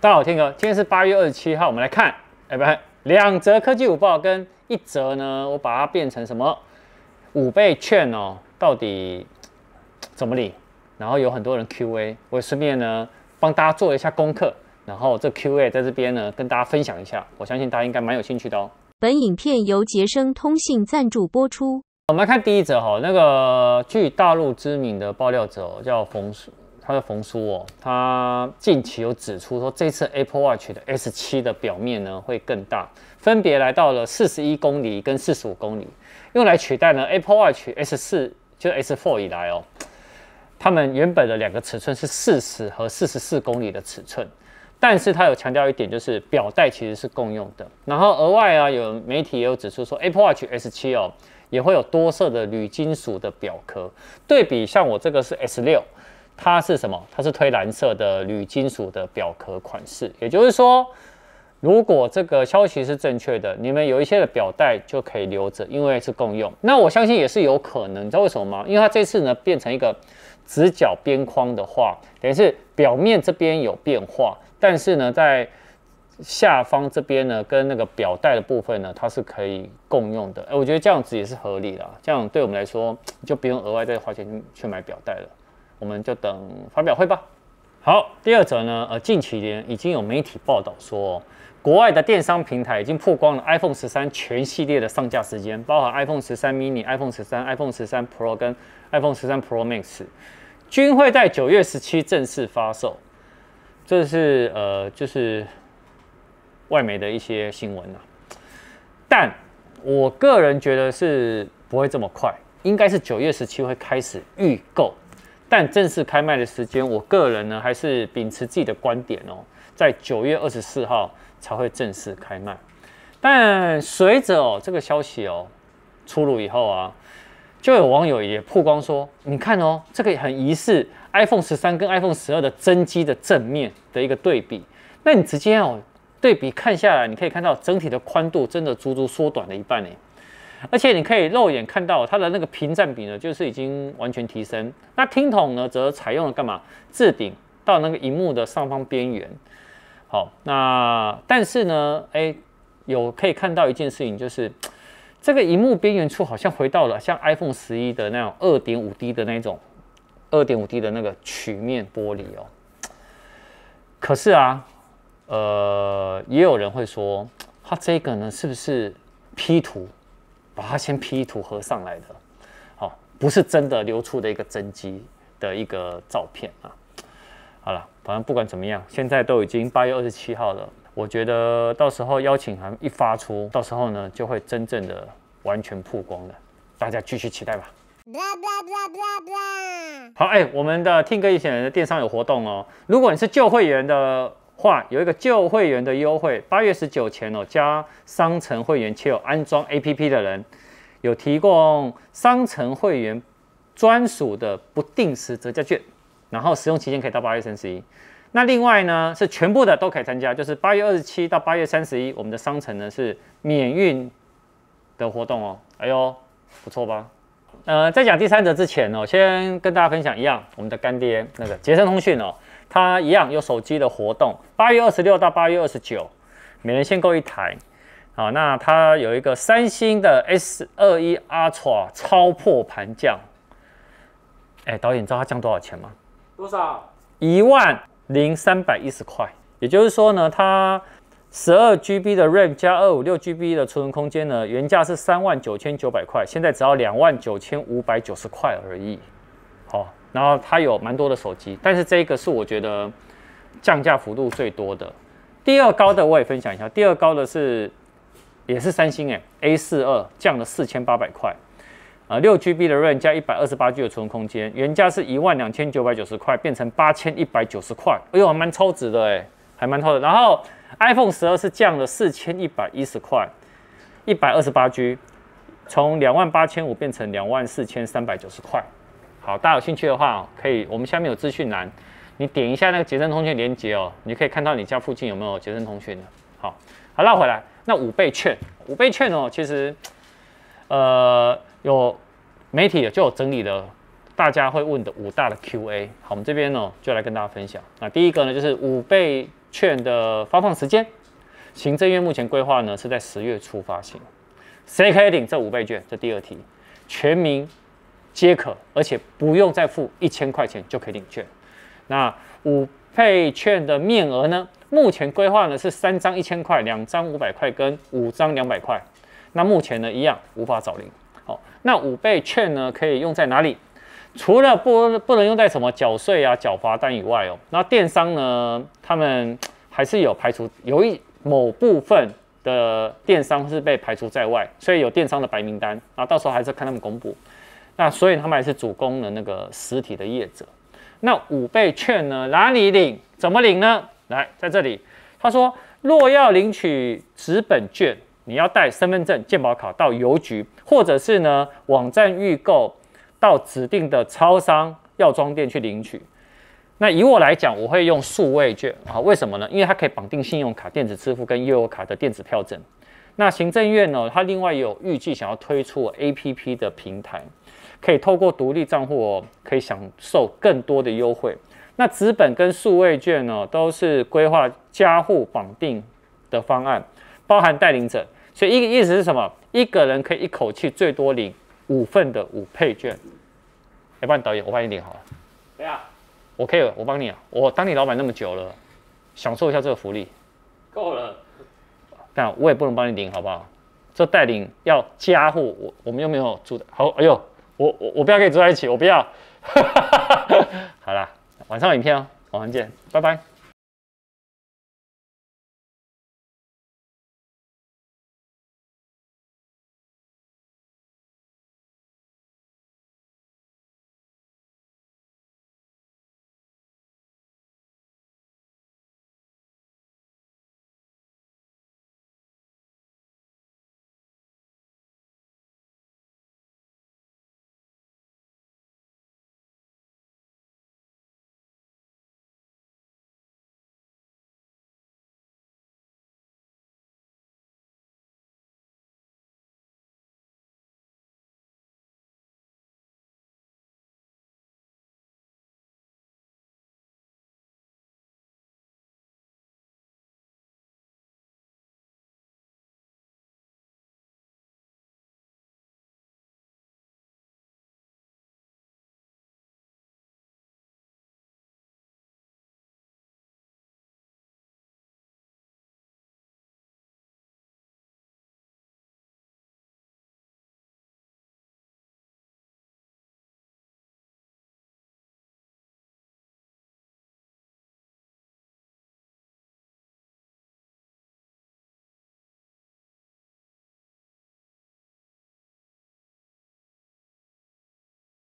大家好，天哥，今天是8月27号，我们来看，2则科技午报跟1则呢，我把它变成什么5倍券哦，到底怎么领？然后有很多人 Q&A， 我顺便呢帮大家做了一下功课，然后这 Q&A 在这边呢跟大家分享一下，我相信大家应该蛮有兴趣的哦。 本影片由杰生通信赞助播出。 我们来看第1则哈，那个据大陆知名的爆料者叫冯叔哦，他近期有指出说，这次 Apple Watch 的 S7的表面呢会更大，分别来到了41公里跟45公里，用来取代呢 Apple Watch S4 就是 S4 以来哦，他们原本的2个尺寸是40和44公里的尺寸，但是他有强调一点，就是表带其实是共用的。然后额外啊，有媒体也有指出说 ，Apple Watch S7哦也会有多色的铝金属的表壳，对比像我这个是 S6。它是什么？它是推蓝色的铝金属的表壳款式，也就是说，如果这个消息是正确的，你们有一些的表带就可以留着，因为是共用。那我相信也是有可能，你知道为什么吗？因为它这次呢变成一个直角边框的话，等于是表面这边有变化，但是呢在下方这边呢跟那个表带的部分呢，它是可以共用的。我觉得这样子也是合理的，这样对我们来说就不用额外再花钱去买表带了。我们就等发表会吧。好，第2则呢，近期呢已经有媒体报道说，国外的电商平台已经曝光了 iPhone 13全系列的上架时间，包含 iPhone 13 mini、iPhone 13、iPhone 13 Pro 跟 iPhone 13 Pro Max， 均会在9月17正式发售。这是就是外媒的一些新闻啊，但我个人觉得是不会这么快，应该是9月17会开始预购。但正式开卖的时间，我个人呢还是秉持自己的观点哦，在9月24号才会正式开卖。但随着这个消息出炉以后啊，就有网友也曝光说，你看哦，这个很疑似 iPhone 13跟 iPhone 12的真机的正面的一个对比。那你直接对比看下来，你可以看到整体的宽度真的足足缩短了一半耶。而且你可以肉眼看到它的那个屏占比呢，就是已经完全提升。那听筒呢，则采用了干嘛？置顶到那个萤幕的上方边缘。好，那但是呢，有可以看到一件事情，就是这个萤幕边缘处好像回到了像 iPhone 11的那种 2.5D 的那种 2.5D 的那个曲面玻璃哦。可是啊，也有人会说，它这个呢是不是 P 图？把它先 P 图合上来的，好，不是真的流出的一个真机的一个照片啊。好了，反正不管怎么样，现在都已经8月27号了，我觉得到时候邀请函一发出，到时候呢就会真正的完全曝光了，大家继续期待吧。好，我们的听歌一选人的电商有活动哦，如果你是旧会员的话，有一个旧会员的优惠，8月19前加商城会员且有安装 APP 的人，有提供商城会员专属的不定时折价券，然后使用期间可以到8月31。那另外呢，是全部的都可以参加，就是8月27到8月31，我们的商城呢是免运的活动哦。哎呦，不错吧？在讲第3则之前先跟大家分享一样，我们的干爹那个捷森通讯它一样有手机的活动，8月26到8月29，每人限购1台。好，那它有一个三星的 S21 Ultra 超破盘降。导演，你知道它降多少钱吗？ 多少 ？10310块。也就是说呢，它12GB 的 RAM 加256GB 的储存空间呢，原价是39900块，现在只要29590块而已。好。然后它有蛮多的手机，但是这个是我觉得降价幅度最多的。第2高的我也分享一下，第2高的也是三星A42 降了4800块，6GB 的 RAM 加128G 的储存空间，原价是12990块，变成8190块，哎呦，还蛮超值的还蛮超的。然后 iPhone 12是降了4110块，128G 从28500变成24390块。好，大家有兴趣的话，可以，我们下面有资讯栏，你点一下那个捷森通讯连结你可以看到你家附近有没有捷森通讯的。好，绕回来，那5倍券其实有媒体就有整理了大家会问的5大的 Q&A。好，我们这边就来跟大家分享。那第一个呢，就是5倍券的发放时间，行政院目前规划呢是在10月初发行。谁可以领这5倍券？这第二题，全民皆可，而且不用再付1000块钱就可以领券。那5倍券的面额呢？目前规划呢是3张1000块，2张500块跟5张200块。那目前呢一样无法找零。好，那5倍券呢可以用在哪里？除了不能用在什么缴税啊、缴罚单以外哦，那电商呢，他们还是有排除，某部分的电商是被排除在外，所以有电商的白名单啊，到时候还是看他们公布。那所以他们还是主攻的那个实体的业者。那5倍券呢，哪里领？怎么领呢？来，在这里，他说，若要领取纸本券，你要带身份证、健保卡到邮局，或者是呢网站预购到指定的超商、药妆店去领取。那以我来讲，我会用数位券啊，为什么呢？因为它可以绑定信用卡、电子支付跟悠游卡的电子票证。那行政院呢，它另外也有预计想要推出 APP 的平台，可以透过独立账户哦，可以享受更多的优惠。那纸本跟数位券呢，都是规划家户绑定的方案，包含带领者，所以意思是什么？一个人可以一口气最多领5份的5倍券。要不然导演，我帮你领好了。对啊，我可以，我帮你啊，我当你老板那么久了，享受一下这个福利。 够了。 但我也不能帮你领，好不好？这带领要家户，我们又没有住的。好，哎呦，我不要跟你住在一起，我不要。好啦，晚上有影片哦，晚上见，拜拜。